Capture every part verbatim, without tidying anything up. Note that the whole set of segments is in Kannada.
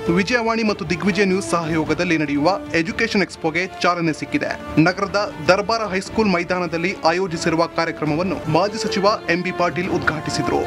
ವಿಜಯವಾಣಿ ಮತ್ತು ದಿಗ್ವಿಜಯ ನ್ಯೂಸ್ ಸಹಯೋಗದಲ್ಲಿ ನಡೆಯುವ ಎಜುಕೇಷನ್ ಎಕ್ಸ್ಪೋಗೆ ಚಾಲನೆ ಸಿಕ್ಕಿದೆ. ನಗರದ ದರ್ಬಾರ ಹೈಸ್ಕೂಲ್ ಮೈದಾನದಲ್ಲಿ ಆಯೋಜಿಸಿರುವ ಕಾರ್ಯಕ್ರಮವನ್ನು ಮಾಜಿ ಸಚಿವ ಎಂಬಿ ಪಾಟೀಲ್ ಉದ್ಘಾಟಿಸಿದರು.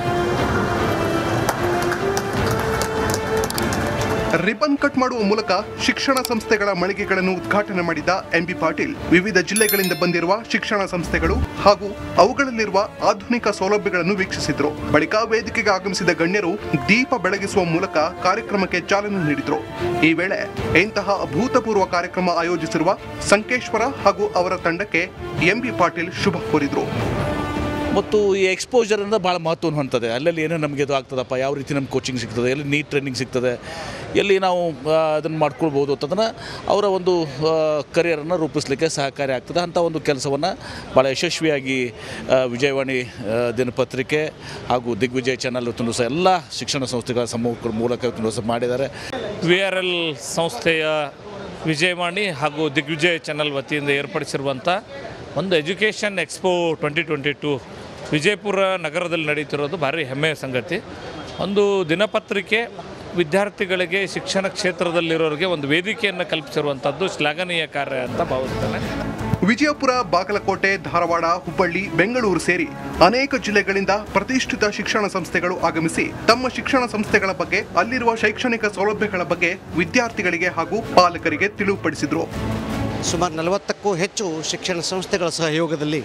ರಿಬನ್ ಕಟ್ ಮಾಡುವ ಮೂಲಕ ಶಿಕ್ಷಣ ಸಂಸ್ಥೆಗಳ ಮಳಿಗೆಗಳನ್ನು ಉದ್ಘಾಟನೆ ಮಾಡಿದ ಎಂಬಿ ಪಾಟೀಲ್ ವಿವಿಧ ಜಿಲ್ಲೆಗಳಿಂದ ಬಂದಿರುವ ಶಿಕ್ಷಣ ಸಂಸ್ಥೆಗಳು ಹಾಗೂ ಅವುಗಳಲ್ಲಿರುವ ಆಧುನಿಕ ಸೌಲಭ್ಯಗಳನ್ನು ವೀಕ್ಷಿಸಿದರು. ಬಳಿಕ ವೇದಿಕೆಗೆ ಆಗಮಿಸಿದ ಗಣ್ಯರು ದೀಪ ಬೆಳಗಿಸುವ ಮೂಲಕ ಕಾರ್ಯಕ್ರಮಕ್ಕೆ ಚಾಲನೆ ನೀಡಿದರು. ಈ ವೇಳೆ ಇಂತಹ ಅಭೂತಪೂರ್ವ ಕಾರ್ಯಕ್ರಮ ಆಯೋಜಿಸಿರುವ ಸಂಕೇಶ್ವರ ಹಾಗೂ ಅವರ ತಂಡಕ್ಕೆ ಎಂಬಿ ಪಾಟೀಲ್ ಶುಭ ಕೋರಿದರು. ಮತ್ತು ಈ ಎಕ್ಸ್ಪೋಜರ್ ಅಂದರೆ ಭಾಳ ಮಹತ್ವವನ್ನು ಹೊಂದಿದೆ. ಅಲ್ಲಲ್ಲಿ ಏನೋ ನಮಗೆ ಇದು ಆಗ್ತದಪ್ಪ, ಯಾವ ರೀತಿ ನಮ್ಗೆ ಕೋಚಿಂಗ್ ಸಿಗ್ತದೆ, ಎಲ್ಲಿ ನೀಟ್ ಟ್ರೈನಿಂಗ್ ಸಿಗ್ತದೆ, ಎಲ್ಲಿ ನಾವು ಅದನ್ನು ಮಾಡ್ಕೊಳ್ಬೋದು ಅಂತಂದ್ರೆ ಅವರ ಒಂದು ಕರಿಯರನ್ನು ರೂಪಿಸಲಿಕ್ಕೆ ಸಹಕಾರಿ ಆಗ್ತದೆ. ಅಂಥ ಒಂದು ಕೆಲಸವನ್ನು ಭಾಳ ಯಶಸ್ವಿಯಾಗಿ ವಿಜಯವಾಣಿ ದಿನಪತ್ರಿಕೆ ಹಾಗೂ ದಿಗ್ವಿಜಯ ಚಾನಲ್ ಇವತ್ತು ಸಹ ಎಲ್ಲ ಶಿಕ್ಷಣ ಸಂಸ್ಥೆಗಳ ಸಮೂಹಗಳ ಮೂಲಕ ಇವತ್ತು ಸಹ ಮಾಡಿದ್ದಾರೆ. ವಿ ಆರ್ ಎಲ್ ಸಂಸ್ಥೆಯ ವಿಜಯವಾಣಿ ಹಾಗೂ ದಿಗ್ವಿಜಯ ಚಾನಲ್ ವತಿಯಿಂದ ಏರ್ಪಡಿಸಿರುವಂಥ ಒಂದು education expo twenty twenty two Vijayapura ನಗರದಲ್ಲಿ ನಡೀತಿರೋದು ಭಾರಿ ಹೆಮ್ಮೆಯ ಸಂಗತಿ. ಒಂದು ದಿನಪತ್ರಿಕೆ ವಿದ್ಯಾರ್ಥಿಗಳಿಗೆ ಶಿಕ್ಷಣ ಕ್ಷೇತ್ರದಲ್ಲಿರೋರಿಗೆ ಒಂದು ವೇದಿಕೆಯನ್ನು ಕಲ್ಪಿಸಿರುವಂಥದ್ದು ಶ್ಲಾಘನೀಯ ಕಾರ್ಯ ಅಂತ ಭಾವಿಸ್ತೇನೆ. ವಿಜಯಪುರ, ಬಾಗಲಕೋಟೆ, ಧಾರವಾಡ, ಹುಬ್ಬಳ್ಳಿ, ಬೆಂಗಳೂರು ಸೇರಿ ಅನೇಕ ಜಿಲ್ಲೆಗಳಿಂದ ಪ್ರತಿಷ್ಠಿತ ಶಿಕ್ಷಣ ಸಂಸ್ಥೆಗಳು ಆಗಮಿಸಿ ತಮ್ಮ ಶಿಕ್ಷಣ ಸಂಸ್ಥೆಗಳ ಬಗ್ಗೆ, ಅಲ್ಲಿರುವ ಶೈಕ್ಷಣಿಕ ಸೌಲಭ್ಯಗಳ ಬಗ್ಗೆ ವಿದ್ಯಾರ್ಥಿಗಳಿಗೆ ಹಾಗೂ ಪಾಲಕರಿಗೆ ತಿಳಿವುಪಡಿಸಿದರು. ಸುಮಾರು ನಲವತ್ತಕ್ಕೂ ಹೆಚ್ಚು ಶಿಕ್ಷಣ ಸಂಸ್ಥೆಗಳ ಸಹಯೋಗದಲ್ಲಿ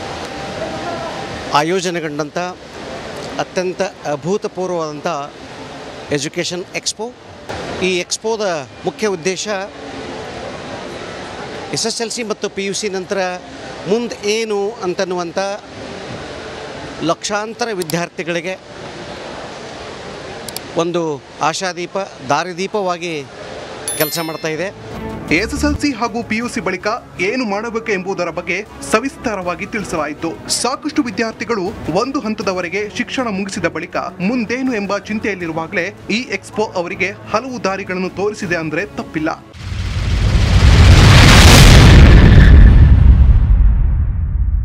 ಆಯೋಜನೆಗೊಂಡಂಥ ಅತ್ಯಂತ ಅಭೂತಪೂರ್ವವಾದಂಥ ಎಜುಕೇಷನ್ ಎಕ್ಸ್ಪೋ. ಈ ಎಕ್ಸ್ಪೋದ ಮುಖ್ಯ ಉದ್ದೇಶ ಎಸ್ ಎಸ್ ಎಲ್ ಸಿ ಮತ್ತು ಪಿ ಯು ಸಿ ನಂತರ ಮುಂದೆ ಏನು ಅಂತನ್ನುವಂಥ ಲಕ್ಷಾಂತರ ವಿದ್ಯಾರ್ಥಿಗಳಿಗೆ ಒಂದು ಆಶಾದೀಪ, ದಾರಿದೀಪವಾಗಿ ಕೆಲಸ ಮಾಡ್ತಾ ಇದೆ. ಎಸ್ಎಸ್ಎಲ್ಸಿ ಹಾಗೂ ಪಿಯುಸಿ ಬಳಿಕ ಏನು ಮಾಡಬೇಕು ಎಂಬುದರ ಬಗ್ಗೆ ಸವಿಸ್ತಾರವಾಗಿ ತಿಳಿಸಲಾಯಿತು. ಸಾಕಷ್ಟು ವಿದ್ಯಾರ್ಥಿಗಳು ಒಂದು ಹಂತದವರೆಗೆ ಶಿಕ್ಷಣ ಮುಗಿಸಿದ ಬಳಿಕ ಮುಂದೇನು ಎಂಬ ಚಿಂತೆಯಲ್ಲಿರುವಾಗಲೇ ಈ ಎಕ್ಸ್ಪೋ ಅವರಿಗೆ ಹಲವು ದಾರಿಗಳನ್ನು ತೋರಿಸಿದೆ ಅಂದರೆ ತಪ್ಪಿಲ್ಲ.